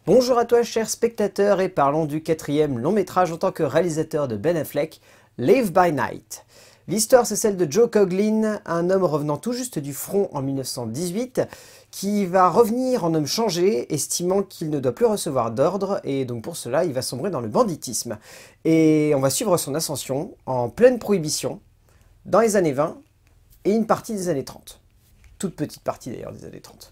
Bonjour à toi chers spectateurs et parlons du quatrième long métrage en tant que réalisateur de Ben Affleck, Live by Night. L'histoire c'est celle de Joe Coughlin, un homme revenant tout juste du front en 1918, qui va revenir en homme changé, estimant qu'il ne doit plus recevoir d'ordre, et donc pour cela il va sombrer dans le banditisme. Et on va suivre son ascension en pleine prohibition, dans les années 20 et une partie des années 30. Toute petite partie d'ailleurs des années 30.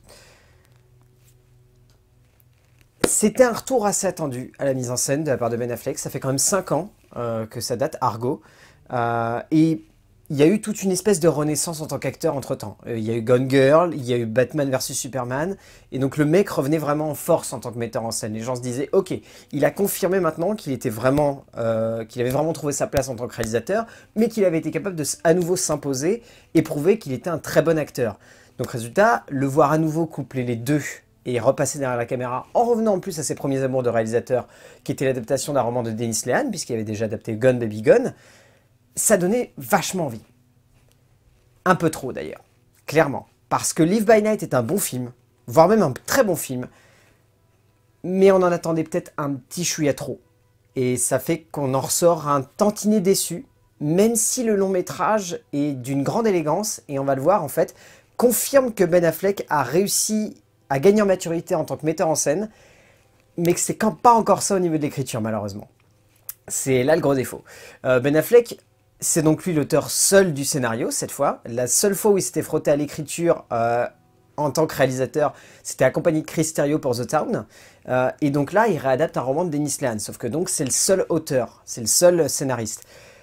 C'était un retour assez attendu à la mise en scène de la part de Ben Affleck. Ça fait quand même 5 ans que ça date, Argo. Et il y a eu toute une espèce de renaissance en tant qu'acteur entre-temps. Il y a eu Gone Girl, il y a eu Batman vs Superman. Et donc le mec revenait vraiment en force en tant que metteur en scène. Les gens se disaient, ok, il a confirmé maintenant qu'il était vraiment, qu'il avait vraiment trouvé sa place en tant que réalisateur, mais qu'il avait été capable de à nouveau s'imposer et prouver qu'il était un très bon acteur. Donc résultat, le voir à nouveau coupler les deux et repasser derrière la caméra, en revenant en plus à ses premiers amours de réalisateur, qui était l'adaptation d'un roman de Dennis Lehane, puisqu'il avait déjà adapté Gone Baby Gone, ça donnait vachement envie. Un peu trop d'ailleurs, clairement. Parce que Live by Night est un bon film, voire même un très bon film, mais on en attendait peut-être un petit chouïa trop. Et ça fait qu'on en ressort un tantinet déçu, même si le long métrage est d'une grande élégance, et on va le voir en fait, confirme que Ben Affleck a réussi à gagner en maturité en tant que metteur en scène, mais que c'est pas encore ça au niveau de l'écriture, malheureusement. C'est là le gros défaut. Ben Affleck, c'est donc lui l'auteur seul du scénario, cette fois. La seule fois où il s'était frotté à l'écriture en tant que réalisateur, c'était accompagné de Chris Terrio pour The Town. Et donc là, il réadapte un roman de Dennis Lehane, sauf que donc c'est le seul auteur, c'est le seul scénariste.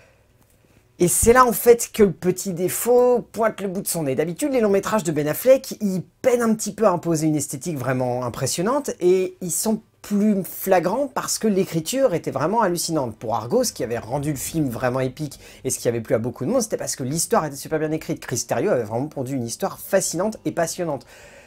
Et c'est là en fait que le petit défaut pointe le bout de son nez. D'habitude, les longs métrages de Ben Affleck, ils peinent un petit peu à imposer une esthétique vraiment impressionnante et ils sont plus flagrants parce que l'écriture était vraiment hallucinante. Pour Argo, ce qui avait rendu le film vraiment épique et ce qui avait plu à beaucoup de monde, c'était parce que l'histoire était super bien écrite. Chris Terrio avait vraiment pondu une histoire fascinante et passionnante.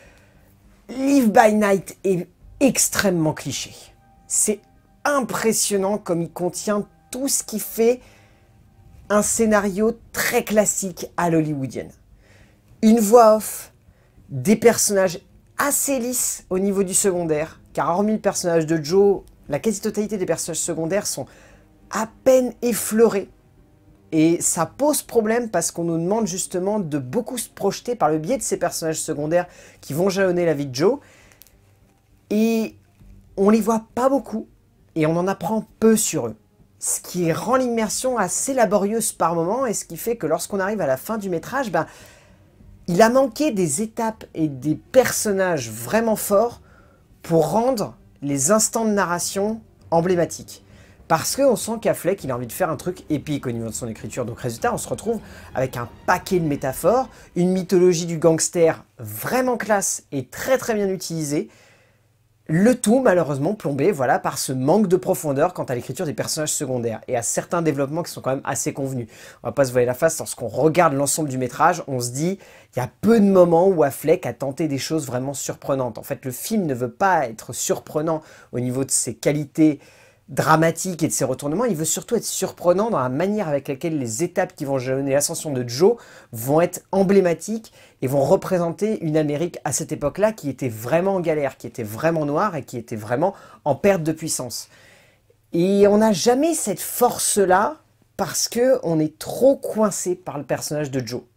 Live by Night est extrêmement cliché. C'est impressionnant comme il contient tout ce qui fait un scénario très classique à l'hollywoodienne. Une voix off, des personnages assez lisses au niveau du secondaire, car hormis le personnage de Joe, la quasi-totalité des personnages secondaires sont à peine effleurés. Et ça pose problème parce qu'on nous demande justement de beaucoup se projeter par le biais de ces personnages secondaires qui vont jalonner la vie de Joe. Et on les voit pas beaucoup et on en apprend peu sur eux. Ce qui rend l'immersion assez laborieuse par moment et ce qui fait que lorsqu'on arrive à la fin du métrage, il a manqué des étapes et des personnages vraiment forts pour rendre les instants de narration emblématiques. Parce qu'on sent qu'Affleck, il a envie de faire un truc épique au niveau de son écriture. Donc résultat, on se retrouve avec un paquet de métaphores, une mythologie du gangster vraiment classe et très très bien utilisée. Le tout, malheureusement, plombé voilà, par ce manque de profondeur quant à l'écriture des personnages secondaires et à certains développements qui sont quand même assez convenus. On va pas se voiler la face, lorsqu'on regarde l'ensemble du métrage, on se dit il y a peu de moments où Affleck a tenté des choses vraiment surprenantes. En fait, le film ne veut pas être surprenant au niveau de ses qualités dramatique et de ses retournements, il veut surtout être surprenant dans la manière avec laquelle les étapes qui vont jalonner l'ascension de Joe vont être emblématiques et vont représenter une Amérique à cette époque-là qui était vraiment en galère, qui était vraiment noire et qui était vraiment en perte de puissance. Et on n'a jamais cette force-là parce qu'on est trop coincé par le personnage de Joe.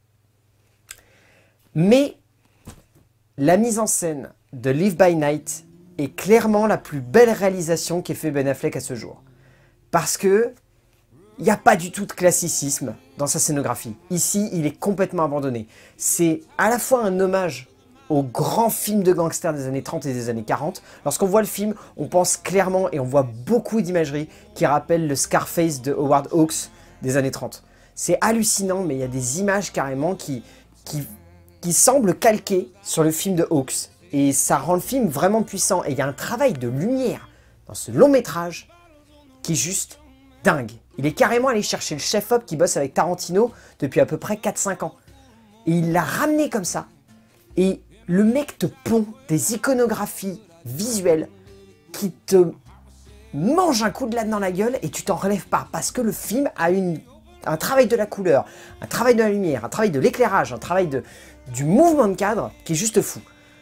Mais la mise en scène de Live by Night est clairement la plus belle réalisation qu'ait fait Ben Affleck à ce jour. Parce que il n'y a pas du tout de classicisme dans sa scénographie. Ici, il est complètement abandonné. C'est à la fois un hommage aux grands films de gangsters des années 30 et des années 40. Lorsqu'on voit le film, on pense clairement et on voit beaucoup d'imagerie qui rappellent le Scarface de Howard Hawks des années 30. C'est hallucinant, mais il y a des images carrément qui semblent calquées sur le film de Hawks. Et ça rend le film vraiment puissant. Et il y a un travail de lumière dans ce long métrage qui est juste dingue. Il est carrément allé chercher le chef-op qui bosse avec Tarantino depuis à peu près 4-5 ans. Et il l'a ramené comme ça. Et le mec te pond des iconographies visuelles qui te mangent un coup de latte dans la gueule et tu t'en relèves pas. Parce que le film a un travail de la couleur, un travail de la lumière, un travail de l'éclairage, un travail du mouvement de cadre qui est juste fou.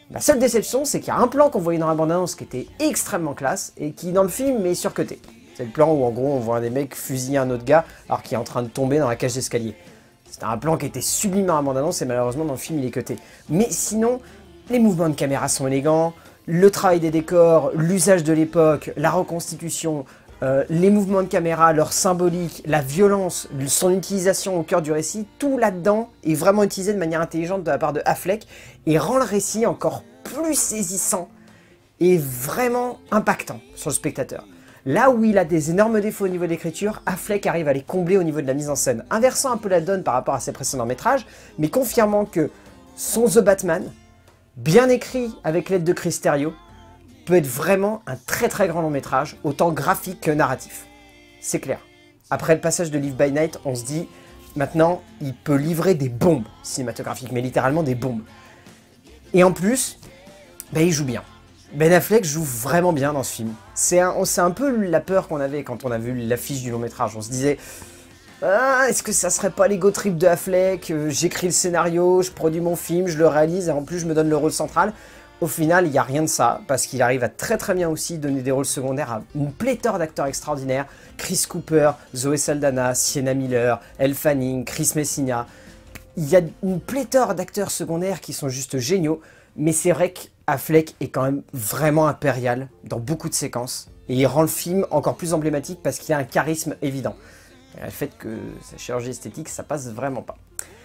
La seule déception, c'est qu'il y a un plan qu'on voyait dans la bande-annonce qui était extrêmement classe et qui, dans le film, est surcoté. C'est le plan où, en gros, on voit un des mecs fusiller un autre gars alors qu'il est en train de tomber dans la cage d'escalier. C'était un plan qui était sublime dans la bande-annonce et malheureusement, dans le film, il est coté. Mais sinon, les mouvements de caméra sont élégants, le travail des décors, l'usage de l'époque, la reconstitution, les mouvements de caméra, leur symbolique, la violence, son utilisation au cœur du récit, tout là-dedans est vraiment utilisé de manière intelligente de la part de Affleck et rend le récit encore plus saisissant et vraiment impactant sur le spectateur. Là où il a des énormes défauts au niveau de l'écriture, Affleck arrive à les combler au niveau de la mise en scène, inversant un peu la donne par rapport à ses précédents métrages, mais confirmant que son The Batman, bien écrit avec l'aide de Chris Terrio, peut être vraiment un très très grand long métrage, autant graphique que narratif. C'est clair. Après le passage de Live by Night, on se dit, maintenant, il peut livrer des bombes cinématographiques, mais littéralement des bombes. Et en plus, ben, il joue bien. Ben Affleck joue vraiment bien dans ce film. C'est un peu la peur qu'on avait quand on a vu l'affiche du long métrage. On se disait, ah, est-ce que ça serait pas l'ego trip de Affleck? J'écris le scénario, je produis mon film, je le réalise et en plus je me donne le rôle central. Au final, il n'y a rien de ça, parce qu'il arrive à très très bien aussi donner des rôles secondaires à une pléthore d'acteurs extraordinaires. Chris Cooper, Zoé Saldana, Sienna Miller, Elle Fanning, Chris Messina. Il y a une pléthore d'acteurs secondaires qui sont juste géniaux, mais c'est vrai qu'Affleck est quand même vraiment impérial dans beaucoup de séquences, et il rend le film encore plus emblématique parce qu'il a un charisme évident. Et le fait que sa chirurgie esthétique, ça passe vraiment pas.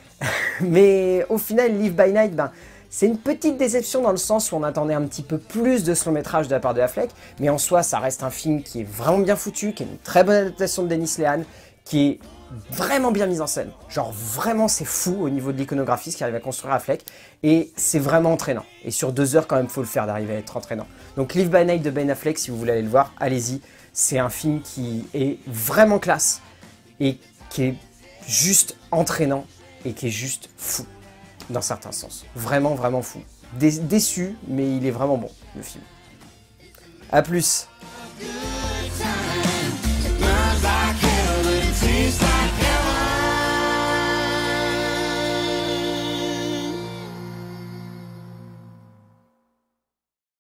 Mais au final, Live by Night, ben, c'est une petite déception dans le sens où on attendait un petit peu plus de ce long métrage de la part de Affleck, mais en soi, ça reste un film qui est vraiment bien foutu, qui est une très bonne adaptation de Dennis Lehan, qui est vraiment bien mise en scène. Genre vraiment, c'est fou au niveau de l'iconographie, ce qu'arrive à construire Affleck, et c'est vraiment entraînant. Et sur 2 heures, quand même, faut le faire d'arriver à être entraînant. Donc Live by Night de Ben Affleck, si vous voulez aller le voir, allez-y. C'est un film qui est vraiment classe, et qui est juste entraînant, et qui est juste fou. Dans certains sens. Vraiment, vraiment fou. Déçu, mais il est vraiment bon, le film. A plus.